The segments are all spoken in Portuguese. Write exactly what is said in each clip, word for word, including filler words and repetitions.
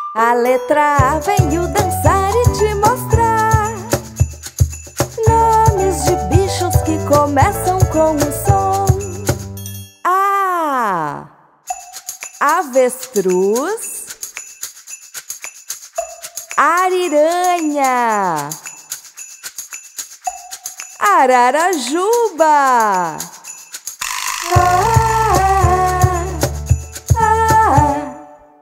A letra A veio dançar e te mostrar nomes de bichos que começam com um som. A. Avestruz. Ariranha. Ararajuba. Ah, ah, ah.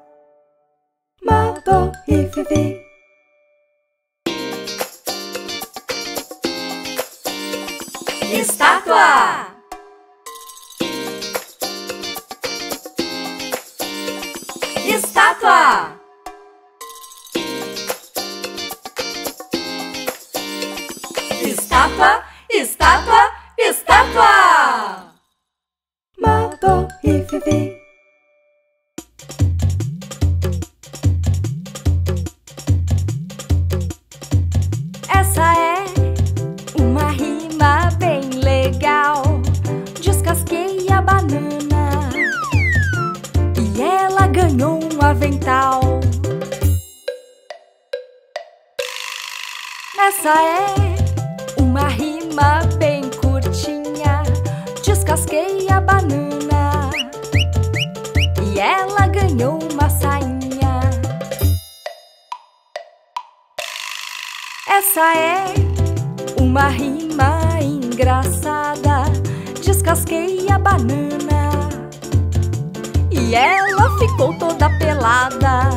Mabo e Vivi. Estátua. Estátua. Estátua, estátua, estátua. Mabo e Vivi. Essa é uma rima bem legal. Descasquei a banana e ela ganhou um avental. Essa é uma rima bem curtinha. Descasquei a banana e ela ganhou uma sainha. Essa é uma rima engraçada. Descasquei a banana e ela ficou toda pelada.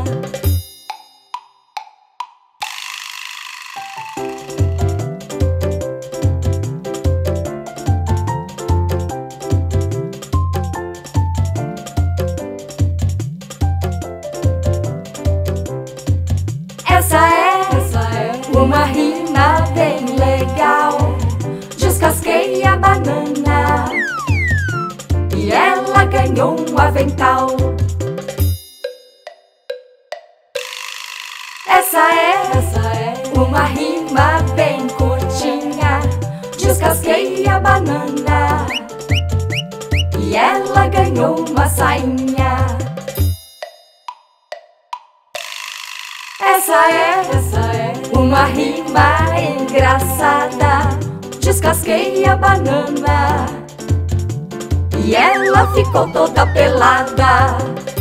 Essa é, essa é uma rima bem legal. Descasquei a banana e ela ganhou um avental. Essa é, essa é uma rima bem curtinha. Descasquei a banana e ela ganhou uma sainha. Essa é, essa é uma rima engraçada. Descasquei a banana e ela ficou toda pelada.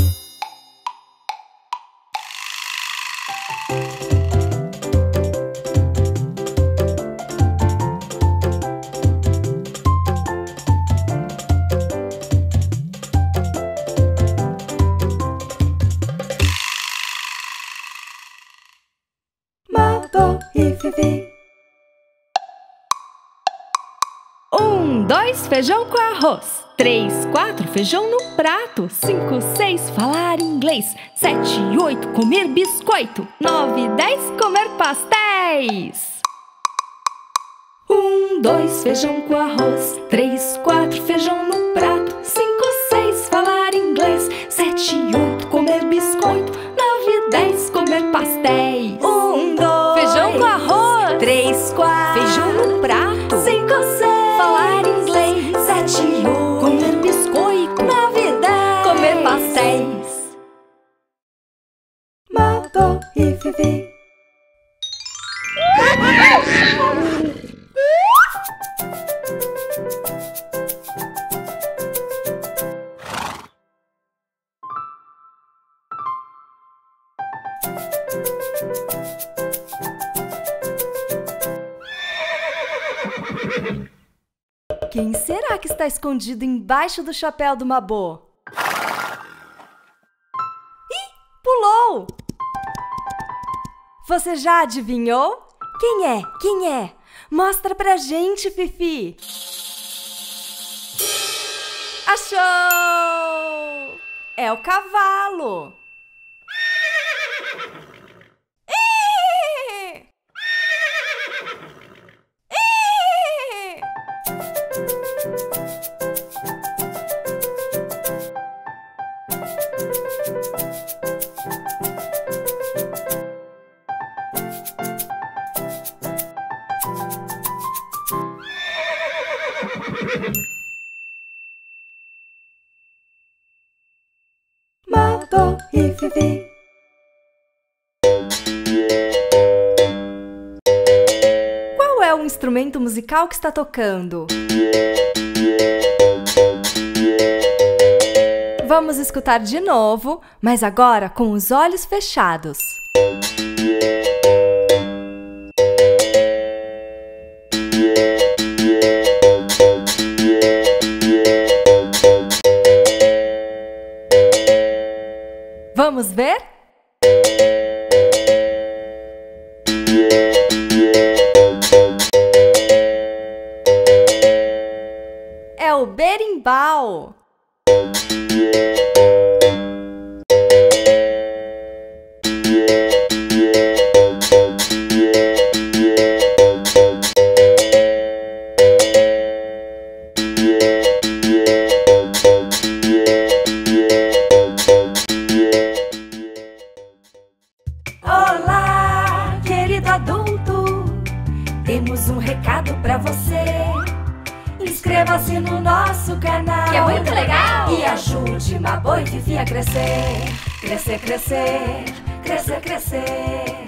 Mabo e Vivi. Um, dois, feijão com arroz. Três, quatro, feijão no prato. Cinco, seis, falar inglês. Sete, oito, comer biscoito. Nove, dez, comer pastéis. Um, dois, feijão com arroz. Três, quatro, feijão no prato. Cinco, seis, falar inglês. Sete, oito, comer biscoito. Nove, dez, comer pastéis. Um, dois, feijão com arroz. Três, quatro, feijão no prato. Cinco, seis, falar inglês. Sete, oito, comer biscoito. Nove, dez, comer pastéis. Mabo e Vivi. Quem será que está escondido embaixo do chapéu do Mabo? Ih, pulou! Você já adivinhou? Quem é? Quem é? Mostra pra gente, Fifi! Achou! É o cavalo! Ih! Ih! Mabo e Vivi. instrumento musical que está tocando? Vamos escutar de novo, mas agora com os olhos fechados. Vamos ver? É o berimbau. Olá, querido adulto, temos um recado pra você. Inscreva-se no nosso canal, que é muito legal, e ajude Mabô e Fifi a crescer. Crescer, crescer, crescer, crescer.